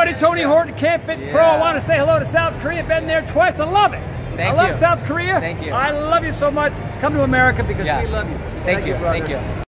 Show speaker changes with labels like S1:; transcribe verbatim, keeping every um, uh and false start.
S1: buddy Tony Horton, Can't Fit yeah. Pro. I want to say hello to South Korea. Been there twice. I love it.
S2: Thank
S1: I love
S2: you.
S1: South Korea.
S2: Thank you.
S1: I love you so much. Come to America because
S2: yeah.
S1: we love you.
S2: Thank,
S1: Thank
S2: you.
S1: you, brother.
S2: Thank you.